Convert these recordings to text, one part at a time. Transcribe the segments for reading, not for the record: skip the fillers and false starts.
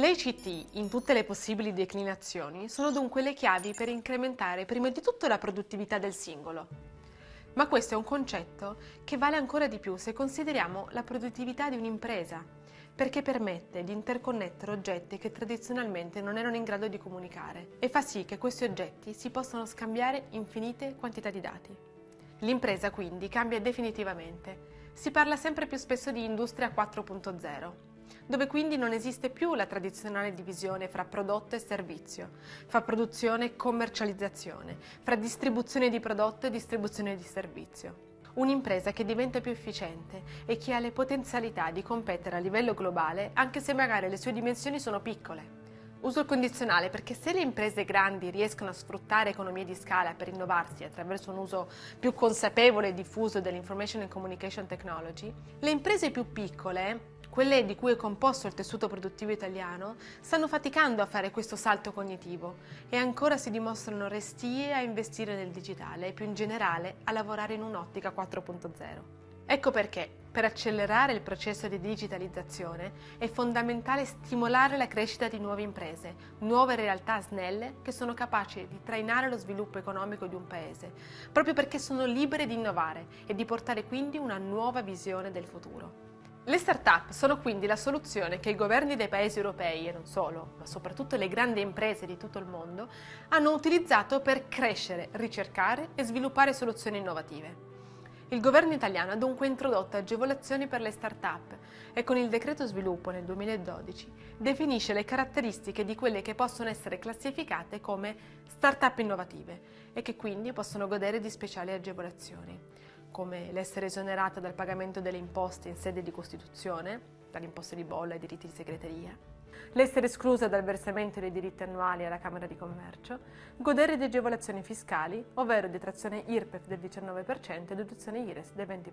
Le ICT, in tutte le possibili declinazioni, sono dunque le chiavi per incrementare prima di tutto la produttività del singolo. Ma questo è un concetto che vale ancora di più se consideriamo la produttività di un'impresa, perché permette di interconnettere oggetti che tradizionalmente non erano in grado di comunicare e fa sì che questi oggetti si possano scambiare infinite quantità di dati. L'impresa quindi cambia definitivamente. Si parla sempre più spesso di Industria 4.0, dove quindi non esiste più la tradizionale divisione fra prodotto e servizio, fra produzione e commercializzazione, fra distribuzione di prodotto e distribuzione di servizio. Un'impresa che diventa più efficiente e che ha le potenzialità di competere a livello globale anche se magari le sue dimensioni sono piccole. Uso il condizionale perché se le imprese grandi riescono a sfruttare economie di scala per innovarsi attraverso un uso più consapevole e diffuso dell'information and communication technology, le imprese più piccole, quelle di cui è composto il tessuto produttivo italiano, stanno faticando a fare questo salto cognitivo e ancora si dimostrano restie a investire nel digitale e più in generale a lavorare in un'ottica 4.0. Ecco perché, per accelerare il processo di digitalizzazione, è fondamentale stimolare la crescita di nuove imprese, nuove realtà snelle che sono capaci di trainare lo sviluppo economico di un paese, proprio perché sono libere di innovare e di portare quindi una nuova visione del futuro. Le start-up sono quindi la soluzione che i governi dei paesi europei, e non solo, ma soprattutto le grandi imprese di tutto il mondo, hanno utilizzato per crescere, ricercare e sviluppare soluzioni innovative. Il governo italiano ha dunque introdotto agevolazioni per le start-up e con il decreto sviluppo nel 2012 definisce le caratteristiche di quelle che possono essere classificate come start-up innovative e che quindi possono godere di speciali agevolazioni, come l'essere esonerata dal pagamento delle imposte in sede di costituzione, dalle imposte di bolla e diritti di segreteria, l'essere esclusa dal versamento dei diritti annuali alla Camera di Commercio, godere di agevolazioni fiscali, ovvero detrazione IRPEF del 19% e deduzione IRES del 20%.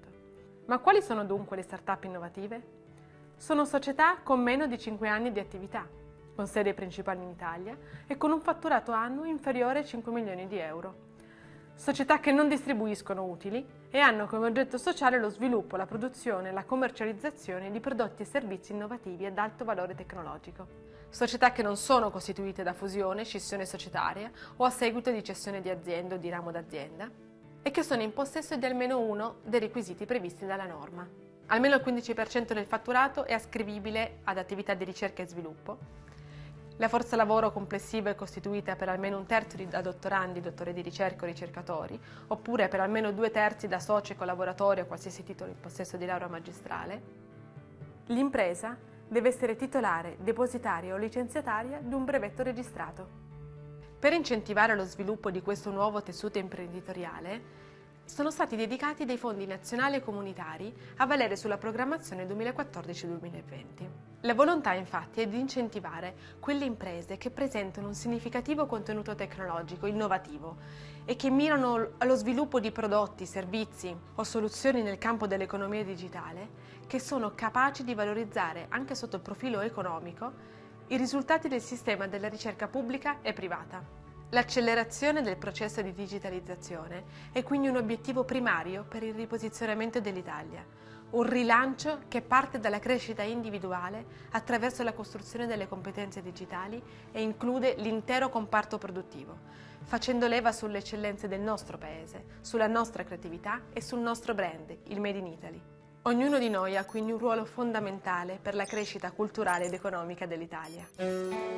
Ma quali sono dunque le start-up innovative? Sono società con meno di 5 anni di attività, con sede principale in Italia e con un fatturato annuo inferiore ai 5 milioni di euro. Società che non distribuiscono utili e hanno come oggetto sociale lo sviluppo, la produzione e la commercializzazione di prodotti e servizi innovativi ad alto valore tecnologico. Società che non sono costituite da fusione, scissione societaria o a seguito di cessione di azienda o di ramo d'azienda e che sono in possesso di almeno uno dei requisiti previsti dalla norma. Almeno il 15% del fatturato è ascrivibile ad attività di ricerca e sviluppo. La forza lavoro complessiva è costituita per almeno un terzo da dottorandi, dottori di ricerca o ricercatori, oppure per almeno 2/3 da soci, collaboratori o qualsiasi titolo in possesso di laurea magistrale. L'impresa deve essere titolare, depositaria o licenziataria di un brevetto registrato. Per incentivare lo sviluppo di questo nuovo tessuto imprenditoriale, sono stati dedicati dei fondi nazionali e comunitari a valere sulla programmazione 2014-2020. La volontà infatti è di incentivare quelle imprese che presentano un significativo contenuto tecnologico innovativo e che mirano allo sviluppo di prodotti, servizi o soluzioni nel campo dell'economia digitale che sono capaci di valorizzare anche sotto il profilo economico i risultati del sistema della ricerca pubblica e privata. L'accelerazione del processo di digitalizzazione è quindi un obiettivo primario per il riposizionamento dell'Italia, un rilancio che parte dalla crescita individuale attraverso la costruzione delle competenze digitali e include l'intero comparto produttivo, facendo leva sulle eccellenze del nostro Paese, sulla nostra creatività e sul nostro brand, il Made in Italy. Ognuno di noi ha quindi un ruolo fondamentale per la crescita culturale ed economica dell'Italia.